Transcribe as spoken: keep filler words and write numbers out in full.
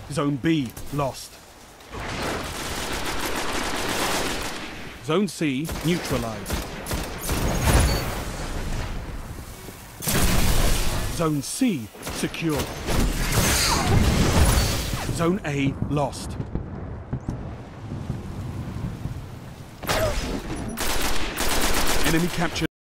Zone B lost. Zone C neutralized. Zone C secure. Zone A lost. Enemy captured